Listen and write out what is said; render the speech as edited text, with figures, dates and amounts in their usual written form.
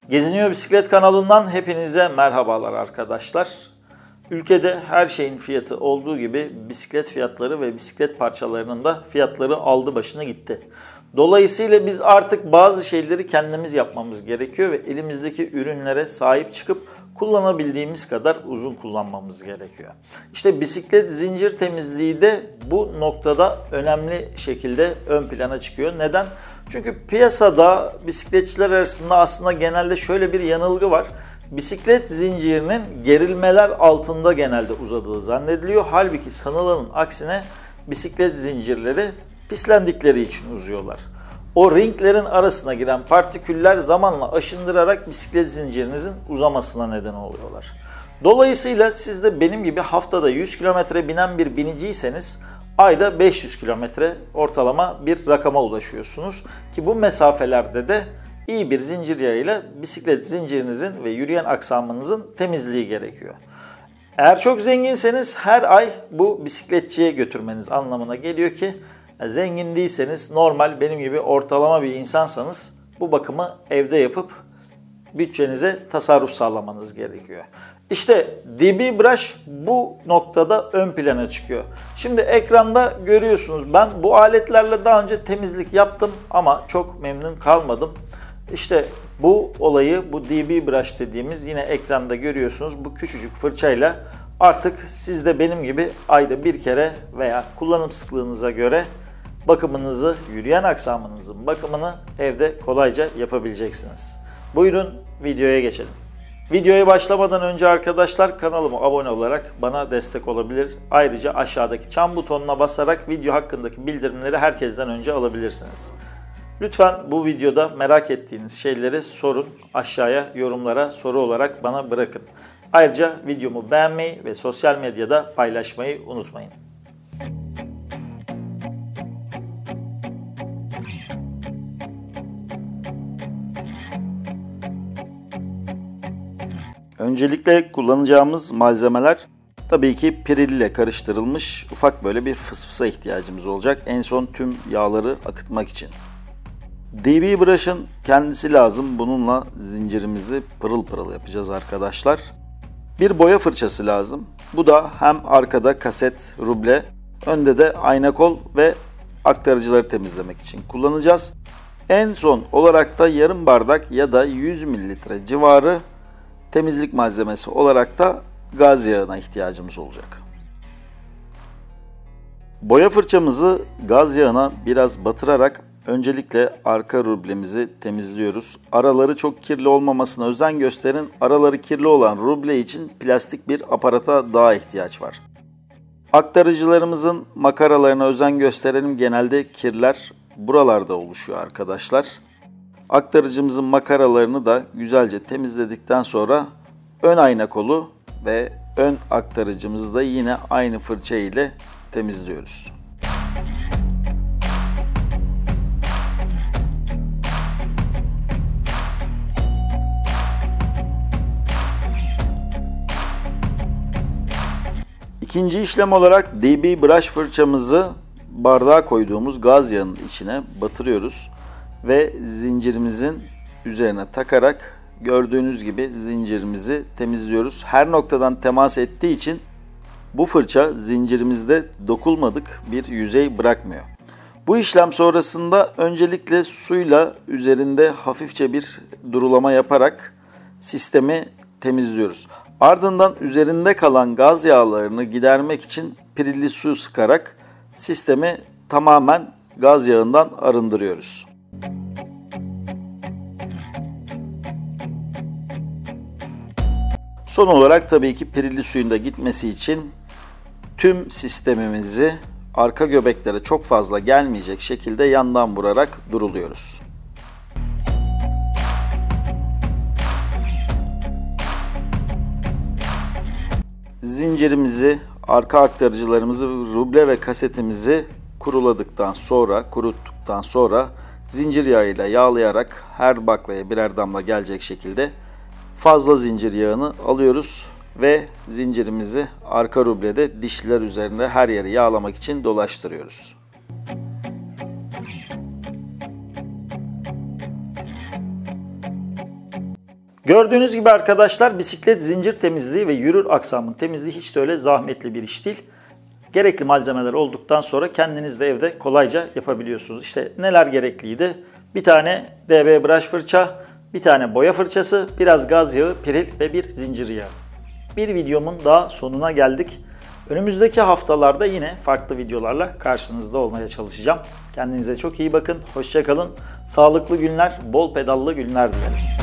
Geziniyor Bisiklet kanalından hepinize merhabalar arkadaşlar. Ülkede her şeyin fiyatı olduğu gibi bisiklet fiyatları ve bisiklet parçalarının da fiyatları aldı başına gitti. Dolayısıyla biz artık bazı şeyleri kendimiz yapmamız gerekiyor ve elimizdeki ürünlere sahip çıkıp kullanabildiğimiz kadar uzun kullanmamız gerekiyor. İşte bisiklet zincir temizliği de bu noktada önemli şekilde ön plana çıkıyor. Neden? Çünkü piyasada bisikletçiler arasında aslında genelde şöyle bir yanılgı var. Bisiklet zincirinin gerilmeler altında genelde uzadığı zannediliyor. Halbuki sanılanın aksine bisiklet zincirleri pislendikleri için uzuyorlar. O ringlerin arasına giren partiküller zamanla aşındırarak bisiklet zincirinizin uzamasına neden oluyorlar. Dolayısıyla siz de benim gibi haftada 100 kilometre binen bir biniciyseniz ayda 500 kilometre ortalama bir rakama ulaşıyorsunuz. Ki bu mesafelerde de iyi bir zincir yağıyla bisiklet zincirinizin ve yürüyen aksamınızın temizliği gerekiyor. Eğer çok zenginseniz her ay bu bisikletçiye götürmeniz anlamına geliyor ki zengin değilseniz normal benim gibi ortalama bir insansanız bu bakımı evde yapıp bütçenize tasarruf sağlamanız gerekiyor. İşte DB Brush bu noktada ön plana çıkıyor. Şimdi ekranda görüyorsunuz, ben bu aletlerle daha önce temizlik yaptım ama çok memnun kalmadım. İşte bu olayı, bu DB Brush dediğimiz, yine ekranda görüyorsunuz, bu küçücük fırçayla artık siz de benim gibi ayda bir kere veya kullanım sıklığınıza göre bakımınızı, yürüyen aksamınızın bakımını evde kolayca yapabileceksiniz. Buyurun videoya geçelim. Videoya başlamadan önce arkadaşlar kanalıma abone olarak bana destek olabilir. Ayrıca aşağıdaki çan butonuna basarak video hakkındaki bildirimleri herkesten önce alabilirsiniz. Lütfen bu videoda merak ettiğiniz şeyleri sorun, aşağıya yorumlara soru olarak bana bırakın. Ayrıca videomu beğenmeyi ve sosyal medyada paylaşmayı unutmayın. Öncelikle kullanacağımız malzemeler tabii ki Pirelli ile karıştırılmış ufak böyle bir fısfısa ihtiyacımız olacak. En son tüm yağları akıtmak için. DB Brush'ın kendisi lazım. Bununla zincirimizi pırıl pırıl yapacağız arkadaşlar. Bir boya fırçası lazım. Bu da hem arkada kaset, ruble, önde de ayna kol ve aktarıcıları temizlemek için kullanacağız. En son olarak da yarım bardak ya da 100 mililitre civarı temizlik malzemesi olarak da gaz yağına ihtiyacımız olacak. Boya fırçamızı gaz yağına biraz batırarak öncelikle arka rublemizi temizliyoruz. Araları çok kirli olmamasına özen gösterin. Araları kirli olan ruble için plastik bir aparata daha ihtiyaç var. Aktarıcılarımızın makaralarına özen gösterelim. Genelde kirler buralarda oluşuyor arkadaşlar. Aktarıcımızın makaralarını da güzelce temizledikten sonra ön ayna kolu ve ön aktarıcımızı da yine aynı fırça ile temizliyoruz. İkinci işlem olarak DB Brush fırçamızı bardağa koyduğumuz gaz yağının içine batırıyoruz ve zincirimizin üzerine takarak gördüğünüz gibi zincirimizi temizliyoruz. Her noktadan temas ettiği için bu fırça zincirimizde dokunmadık bir yüzey bırakmıyor. Bu işlem sonrasında öncelikle suyla üzerinde hafifçe bir durulama yaparak sistemi temizliyoruz. Ardından üzerinde kalan gaz yağlarını gidermek için Pirelli su sıkarak sistemi tamamen gaz yağından arındırıyoruz. Son olarak tabii ki Pirelli suyun da gitmesi için tüm sistemimizi arka göbeklere çok fazla gelmeyecek şekilde yandan vurarak duruluyoruz. Zincirimizi, arka aktarıcılarımızı, ruble ve kasetimizi kuruttuktan sonra zincir yağıyla yağlayarak her baklaya birer damla gelecek şekilde fazla zincir yağını alıyoruz ve zincirimizi arka rublede dişliler üzerinde her yeri yağlamak için dolaştırıyoruz. Gördüğünüz gibi arkadaşlar, bisiklet zincir temizliği ve yürür aksamın temizliği hiç de öyle zahmetli bir iş değil. Gerekli malzemeler olduktan sonra kendiniz de evde kolayca yapabiliyorsunuz. İşte neler gerekliydi? Bir tane DB brush fırça, bir tane boya fırçası, biraz gaz yağı, piril ve bir zincir yağı. Bir videomun daha sonuna geldik. Önümüzdeki haftalarda yine farklı videolarla karşınızda olmaya çalışacağım. Kendinize çok iyi bakın, hoşça kalın, sağlıklı günler, bol pedallı günler dilerim.